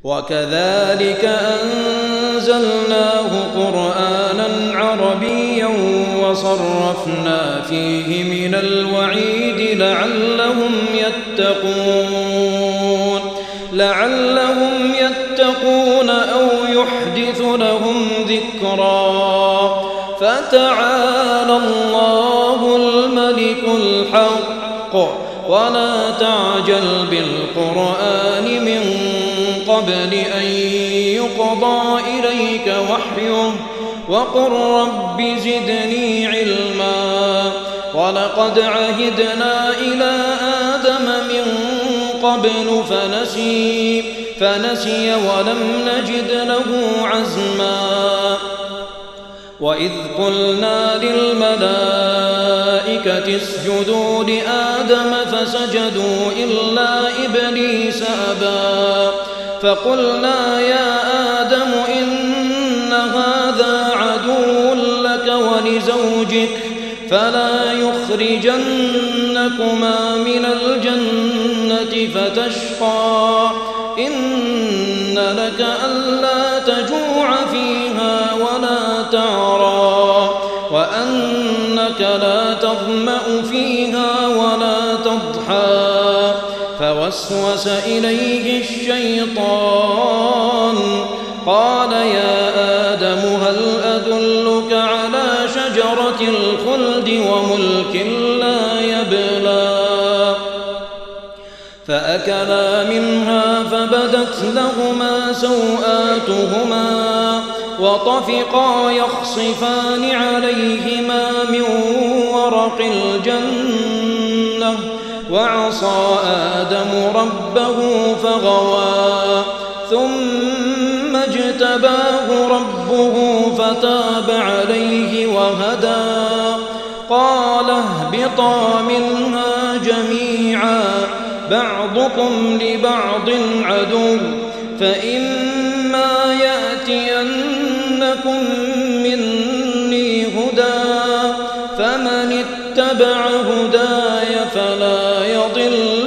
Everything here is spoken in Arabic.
وكذلك أنزلناه قرآنا عربيا وصرفنا فيه من الوعيد لعلهم يتقون أو يحدث لهم ذكرا. فتعالى الله الملك الحق ولا تعجل بالقرآن من قبل أن يقضى إليك وحيه وقل رب زدني علما. ولقد عهدنا إلى آدم من قبل فنسي ولم نجد له عزما. وإذ قلنا للملائكة اسجدوا لآدم فسجدوا إلا إبليس أبى. فقلنا يا آدم إن هذا عدو لك ولزوجك فلا يخرجنكما من الجنة فتشقى. إن لك ألا تجوع فيها ولا تعرى وأنك لا تظمأ فيها ولا تضحى. فوسوس إليه الشيطان قال يا آدم هل أدلك على شجرة الخلد وملك لا يبلى. فأكلا منها فبدت لهما سوآتهما وطفقا يخصفان عليهما من ورق الجنة. وعصى آدم ربه فغوى ثم اجتباه ربه فتاب عليه وهدى. قال اهبطا منها جميعا بعضكم لبعض عدو فإما يأتينكم مني هدى فمن اتبع هداي فلا يضل